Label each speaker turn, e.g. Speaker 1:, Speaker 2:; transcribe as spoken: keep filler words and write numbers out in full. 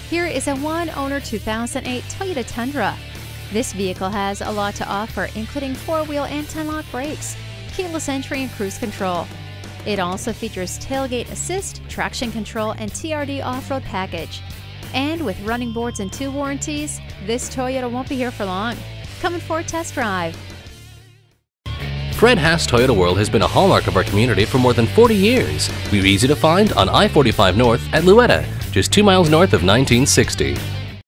Speaker 1: Here is a one-owner two thousand eight Toyota Tundra. This vehicle has a lot to offer, including four-wheel anti-lock brakes, keyless entry and cruise control. It also features tailgate assist, traction control, and T R D off-road package. And with running boards and two warranties, this Toyota won't be here for long. Come in for a test drive.
Speaker 2: Fred Haas Toyota World has been a hallmark of our community for more than forty years. We're easy to find on I forty-five North at Louetta, just two miles north of nineteen sixty.